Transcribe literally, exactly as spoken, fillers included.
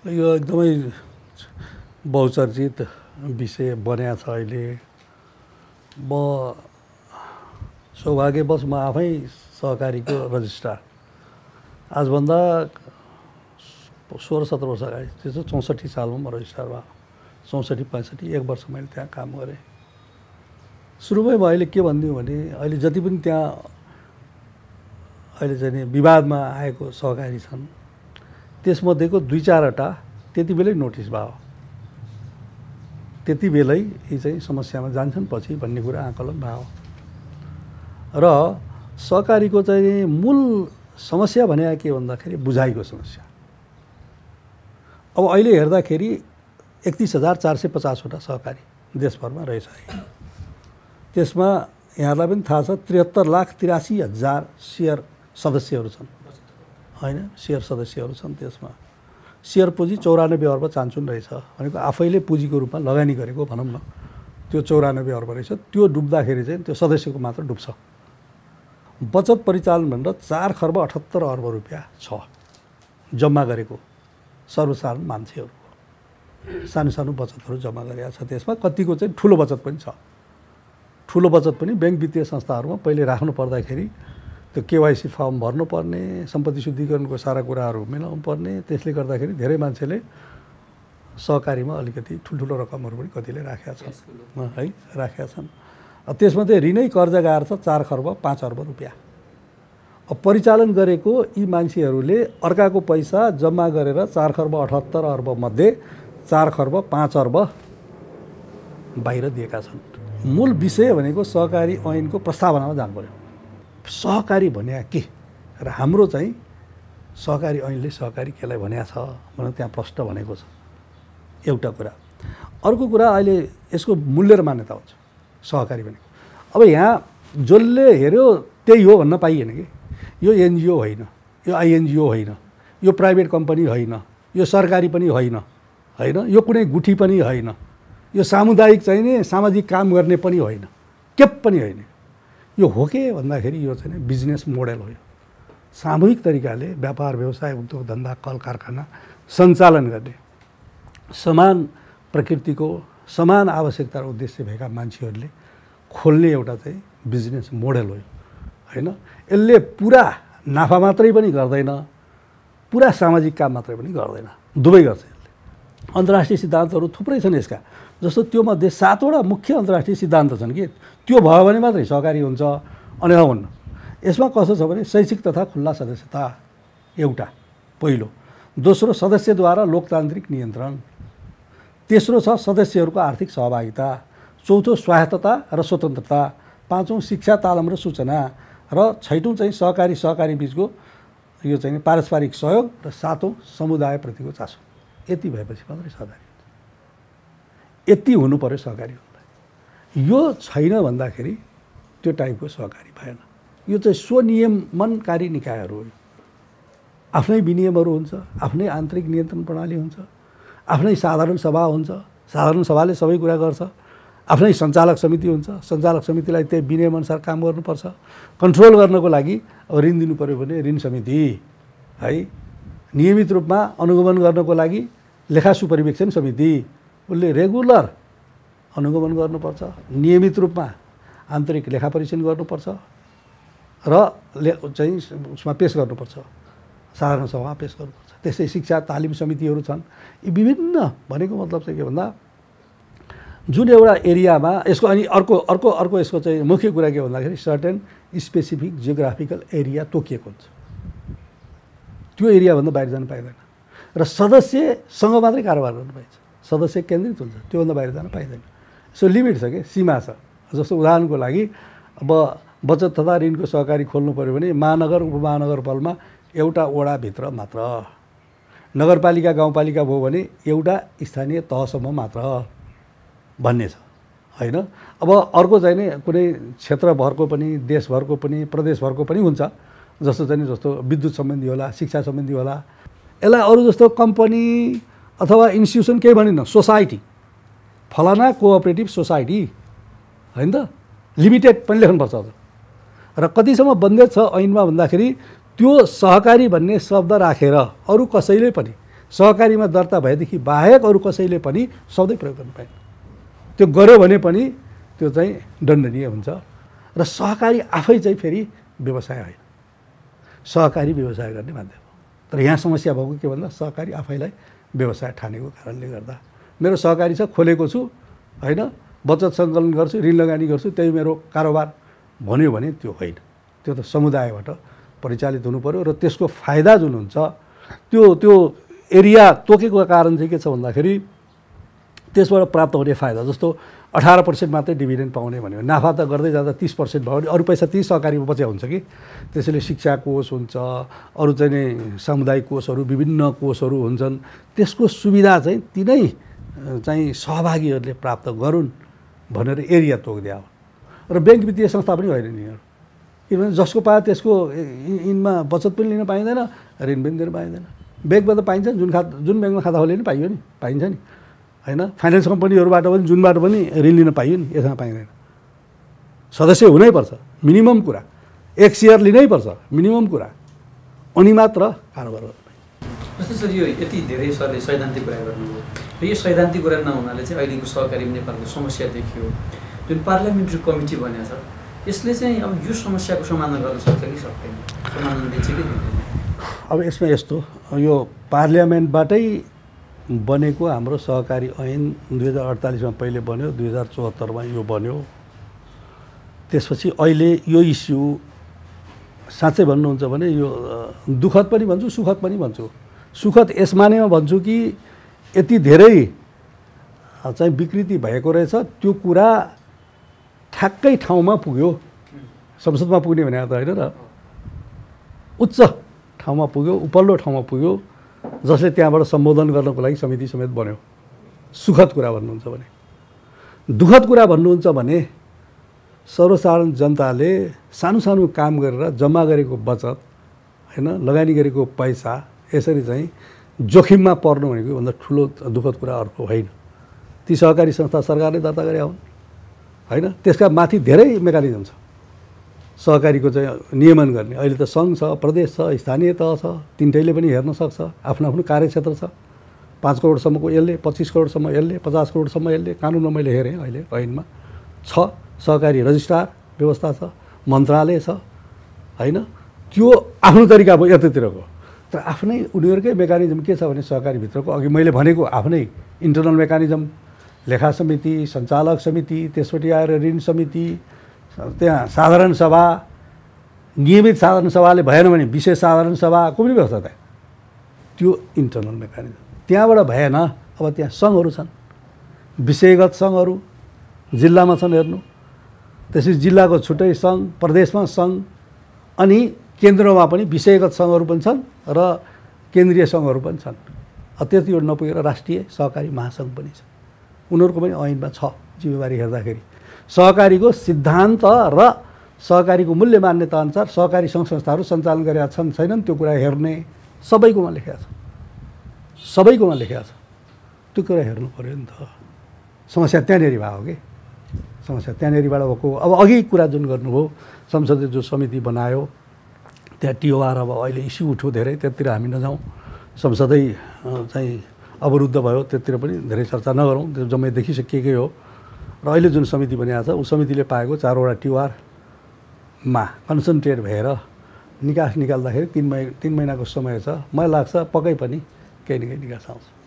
यो एकदमै बहुचर्चित विषय बन्या छ अहिले। म सौभाग्यवश म आफै सहकारीको रजिस्ट्रार आजभन्दा सोह्र सत्र वर्ष अगाडि, त्यो चाहिँ चौसठी सालमा म रजिस्ट्रार भयो। चौसठी पैँसठी एक वर्ष मैले त्यहाँ काम गरेँ। सुरुमै म अहिले के भनिदिउँ भने अहिले जति पनि त्यहाँ अहिले चाहिँ विवादमा आएको सहकारी छन् त्यसमध्येको दुई चारवटा त्यति बेलै नोटिस भयो, त्यति बेलै यी चाहिँ समस्यामा जान्छन् पछि भन्ने कुरा आकलन भयो। र सहकारीको चाहिँ मूल समस्या भने के भन्दाखेरि बुझाइको समस्या। अब अहिले हेर्दाखेरि एकतिस हजार चार सय पचासवटा सहकारी देशभरमा रहेछ। त्यसमा यहाँलाई पनि थाहा छ त्रिहत्तर लाख तिरासी हजार सेयर सदस्यहरू छन्, होइन? सेयर सदस्यहरू छन्। त्यसमा सेयर पुँजी चौरानब्बे अर्ब चान्चुन रहेछ, भनेको आफैले पुँजीको रूपमा लगानी गरेको भनौँ न, त्यो चौरानब्बे अर्ब रहेछ। त्यो डुब्दाखेरि चाहिँ त्यो सदस्यको मात्र डुब्छ। बचत परिचालन भनेर चार खर्ब अठहत्तर अर्ब रुपियाँ छ जम्मा गरेको सर्वसाधारण मान्छेहरूको सानो सानो बचतहरू जम्मा गरेका छ। त्यसमा कतिको चाहिँ ठुलो बचत पनि छ। ठुलो बचत पनि ब्याङ्क वित्तीय संस्थाहरूमा पहिले राख्नु पर्दाखेरि त्यो केवाइसी फर्म भर्नुपर्ने, सम्पत्ति शुद्धिकरणको सारा कुराहरू मिलाउनु पर्ने, त्यसले गर्दाखेरि धेरै मान्छेले सहकारीमा अलिकति ठुल्ठुलो रकमहरू पनि कतिले राखेका छन्, है राखेका छन्। त्यसमा चाहिँ ऋणै कर्जा गएर छ चार खर्ब पाँच अर्ब रुपियाँ। अब परिचालन गरेको यी मान्छेहरूले अर्काको पैसा जम्मा गरेर चार खर्ब अठहत्तर अर्ब मध्ये चार खर्ब पाँच अर्ब बाहिर दिएका छन्। मूल विषय भनेको सहकारी ऐनको प्रस्तावनामा जानु पर्यो। सहकारी भन्या के र हाम्रो चाहिँ सहकारी ऐनले सहकारी केलाई भन्या छ भनेर त्यहाँ प्रश्न भनेको छ, एउटा कुरा। अर्को कुरा अहिले यसको मूल्य र मान्यता हुन्छ सहकारी भनेको। अब यहाँ जसले हेऱ्यो त्यही हो भन्न पाइएन कि यो एनजिओ होइन, यो आइएनजिओ होइन, यो प्राइभेट कम्पनी होइन, यो सरकारी पनि होइन, होइन यो कुनै गुठी पनि होइन, यो सामुदायिक चाहिने सामाजिक काम गर्ने पनि होइन, के पनि होइन। यो हो के भन्दाखेरि यो चाहिँ बिजनेस मोडल हो। यो सामूहिक तरिकाले व्यापार व्यवसाय उद्योग धन्दा कल कारखाना सञ्चालन गर्ने समान प्रकृतिको समान आवश्यकता र उद्देश्य भएका मान्छेहरूले खोल्ने एउटा चाहिँ बिजनेस मोडल हो, होइन? यसले पुरा नाफा मात्रै पनि गर्दैन, पुरा सामाजिक काम मात्रै पनि गर्दैन, दुवै गर्छ यसले। अन्तर्राष्ट्रिय सिद्धान्तहरू थुप्रै छन् यसका, जस्तो त्यो मध्ये सातवटा मुख्य अन्तर्राष्ट्रिय सिद्धान्त छन् कि त्यो भयो भने मात्रै सहकारी हुन्छ, अनि हुन्न। यसमा कस्तो छ भने शैक्षिक तथा खुल्ला सदस्यता एउटा पहिलो, दोस्रो सदस्यद्वारा लोकतान्त्रिक नियन्त्रण, तेस्रो छ सदस्यहरूको आर्थिक सहभागिता, चौथो स्वायत्तता र स्वतन्त्रता, पाँचौँ शिक्षा तालिम र सूचना, र छैटौँ चाहिँ सहकारी सहकारी बिचको यो चाहिँ पारस्परिक सहयोग, र सातौँ समुदायप्रतिको चासो। यति भएपछि मात्रै सहकारी हुन्छ। यति हुनु पर्यो सहकारी भन्दा। यो छैन भन्दाखेरि त्यो टाइपको सहकारी भएन। यो चाहिँ स्वनियमनकारी निकायहरू हो। आफ्नै विनियमहरू हुन्छ, आफ्नै आन्तरिक नियन्त्रण प्रणाली हुन्छ, आफ्नै साधारण सभा हुन्छ, साधारण सभाले सबै कुरा गर्छ, आफ्नै सञ्चालक समिति हुन्छ, सञ्चालक समितिलाई त्यही विनियमअनुसार काम गर्नुपर्छ। कन्ट्रोल गर्नको लागि अब ऋण दिनु पऱ्यो भने ऋण समिति, है नियमित रूपमा अनुगमन गर्नको लागि लेखा सुपरिवेक्षण समिति, उसले रेगुलर अनुगमन गर्नुपर्छ, नियमित रूपमा आन्तरिक लेखा परीक्षण गर्नुपर्छ र ले चाहिँ उसमा पेस गर्नुपर्छ, साधारण सभामा पेस गर्नुपर्छ। त्यस्तै शिक्षा तालिम समितिहरू छन्। यी विभिन्न भनेको मतलब चाहिँ के भन्दा जुन एउटा एरियामा यसको अनि अर्को अर्को अर्को यसको चाहिँ मुख्य कुरा के भन्दाखेरि सर्टेन स्पेसिफिक जियोग्राफिकल एरिया तोकिएको हुन्छ। त्यो एरियाभन्दा बाहिर जान पाइँदैन र सदस्यसँग मात्रै कारोबार गर्नु पाइन्छ। सदस्य केन्द्रित हुन्छ, त्योभन्दा बाहिर जान पाइँदैन। सो लिमिट छ कि, सीमा छ। जस्तो उदाहरणको लागि अब बचत तथा ऋणको सहकारी खोल्नु पऱ्यो भने महानगर उपमहानगरपालिकामा एउटा वडाभित्र मात्र, नगरपालिका गाउँपालिका भयो भने एउटा स्थानीय तहसम्म मात्र भन्ने छ, होइन? अब अर्को चाहिँ नि कुनै क्षेत्रभरको पनि देशभरको पनि प्रदेशभरको पनि हुन्छ, जस्तो चाहिँ जस्तो विद्युत सम्बन्धी होला, शिक्षा सम्बन्धी होला। यसलाई अरू जस्तो कम्पनी अथवा इन्स्टिट्युसन केही भनिन्न, सोसाइटी, फलाना कोअपरेटिभ सोसाइटी, होइन त? लिमिटेड पनि लेख्नुपर्छ। र कतिसम्म बन्देज छ ऐनमा भन्दाखेरि त्यो सहकारी भन्ने शब्द राखेर अरू कसैले पनि सहकारीमा दर्ता भएदेखि बाहेक अरू कसैले पनि शब्दै प्रयोग गर्नु पाएन। त्यो गर्यो भने पनि त्यो चाहिँ दण्डनीय हुन्छ। र सहकारी आफै चाहिँ फेरि व्यवसाय होइन, सहकारी व्यवसाय गर्ने माध्यम हो। तर यहाँ समस्या भएको के भन्दा सहकारी आफैलाई व्यवसाय ठानेको कारणले गर्दा मेरो सहकारी छ, खोलेको छु होइन, बचत सङ्कलन गर्छु, ऋण लगानी गर्छु, त्यही मेरो कारोबार भन्यो भने त्यो होइन। त्यो त समुदायबाट परिचालित हुनु पर्यो र त्यसको फाइदा जुन हुन्छ त्यो त्यो एरिया तोकेको कारण चाहिँ के छ भन्दाखेरि त्यसबाट प्राप्त हुने फाइदा, जस्तो अठार पर्सेन्ट मात्रै डिभिडेन्ड पाउने भन्यो, नाफा त गर्दै जाँदा तिस पर्सेन्ट भयो भने अरू पैसा त्यही सहकारीमा बच्या हुन्छ कि। त्यसैले शिक्षा कोष हुन्छ, अरू चाहिँ नि सामुदायिक कोषहरू, विभिन्न कोषहरू हुन्छन्, त्यसको सुविधा चाहिँ तिनै चाहिँ सहभागीहरूले प्राप्त गरून् भनेर एरिया तोकिदिया हो। र ब्याङ्क वित्तीय संस्था पनि होइन यिनीहरू, किनभने जसको पायो त्यसको यिनमा बचत पनि लिन पाइँदैन, ऋण पनि दिन पाइँदैन। ब्याङ्कमा त पाइन्छ, जुन खाता जुन ब्याङ्कमा खाता खोले नि पाइयो नि, पाइन्छ नि होइन। फाइनेन्स कम्पनीहरूबाट पनि जुनबाट पनि ऋण लिन पाइयो नि, यसमा पाइँदैन। सदस्य हुनैपर्छ मिनिमम कुरा, एक सेयर लिनैपर्छ मिनिमम कुरा, अनि मात्र कारोबार गर्नु पाइन्छ। जस्तै सर यो यति धेरै सरले सैद्धान्तिक कुरा गर्नुभयो र यो सैद्धान्तिक कुरा नहुनाले चाहिँ अहिलेको सहकारी नेपालको समस्या देखियो। जुन पार्लियामेन्ट्री कमिटी बनेको छ यसले चाहिँ अब यो समस्याको समाधान गर्न सक्छ कि सक्दैन, समाधान दिन्छ कि दिँदैन? अब यसमा यस्तो, यो पार्लियामेन्टबाटै बनेको हाम्रो सहकारी ऐन दुई हजार अडतालिसमा पहिले बन्यो, दुई हजार चौहत्तरमा यो बन्यो। त्यसपछि अहिले यो इस्यु साँच्चै भन्नुहुन्छ भने यो दुःखद पनि भन्छु, सुखद पनि भन्छु। सुखद यस मानेमा भन्छु कि यति धेरै चाहिँ विकृति भएको रहेछ, त्यो कुरा ठ्याक्कै ठाउँमा पुग्यो। संसदमा पुग्ने भने त होइन र, उच्च ठाउँमा पुग्यो, उपल्लो ठाउँमा पुग्यो, जसले त्यहाँबाट सम्बोधन गर्नको लागि समिति समेत बन्यो। सुखद कुरा भन्नुहुन्छ भने। दुःखद कुरा भन्नुहुन्छ भने सर्वसाधारण जनताले सानो सानो काम गरेर जम्मा गरेको बचत होइन, लगानी गरेको पैसा यसरी चाहिँ जोखिममा पर्नु भनेको भन्दा ठुलो दुःखद कुरा अर्को होइन। ती सहकारी संस्था सरकारले दर्ता गरे हुन् होइन, त्यसका माथि धेरै मेकानिजम छ सहकारीको चाहिँ नियमन गर्ने। अहिले त सङ्घ छ, प्रदेश छ, स्थानीय तह छ, तिनटैले पनि हेर्न सक्छ। आफ्नो आफ्नो कार्यक्षेत्र छ। पाँच करोडसम्मको यसले, पच्चिस करोडसम्म यसले, पचास करोडसम्म यसले। कानुनमा मैले हेरेँ अहिले ऐनमा छ, सहकारी रजिस्ट्रार व्यवस्था छ, मन्त्रालय छ होइन। त्यो आफ्नो तरिका भयो यतातिरको, तर आफ्नै उनीहरूकै मेकानिजम के छ भने सहकारीभित्रको अघि मैले भनेको आफ्नै इन्टरनल मेकानिजम, लेखा समिति, सञ्चालक समिति, त्यसपछि आएर ऋण समिति, त्यहाँ साधारण सभा, नियमित साधारण सभाले भएन भने विशेष साधारण सभाको पनि व्यवस्था त्यहाँ। त्यो इन्टरनल मेकानिजम त्यहाँबाट भएन। अब त्यहाँ सङ्घहरू छन्, विषयगत सङ्घहरू जिल्लामा छन् हेर्नु, त्यसपछि जिल्लाको छुट्टै सङ्घ, प्रदेशमा सङ्घ, अनि केन्द्रमा पनि विषयगत सङ्घहरू पनि छन् र केन्द्रीय सङ्घहरू पनि छन्। त्यतिबाट नपुगेर राष्ट्रिय सहकारी महासङ्घ पनि छ। उनीहरूको पनि ऐनमा छ जिम्मेवारी हेर्दाखेरि। सहकारीको सिद्धान्त र सहकारीको मूल्य मान्यता अनुसार सहकारी सङ्घ संस्थाहरू सञ्चालन गरेका छन् छैनन् त्यो कुरा हेर्ने सबैकोमा लेखेको छ, सबैकोमा लेखेको छ। त्यो कुरा हेर्नु पऱ्यो नि त। समस्या त्यहाँनिर भयो कि समस्या त्यहाँनिरबाट भएको। अब अघि कुरा जुन गर्नुभयो, संसदले जो समिति बनायो त्यहाँ टिओआर अब अहिले इस्यु उठ्यो धेरै, त्यतिर हामी नजाउँ। संसदै चाहिँ अवरुद्ध भयो, त्यतिर पनि धेरै चर्चा नगरौँ, त्यो जम्मै देखिसकिएकै हो। र अहिले जुन समिति बनिएको छ ऊ समितिले पाएको चारवटा टिओआरमा कन्सन्ट्रेट भएर निकास निकाल्दाखेरि तिन महिना तिन महिनाको समय छ। मलाई लाग्छ पक्कै पनि केही न केही निकास आउँछ।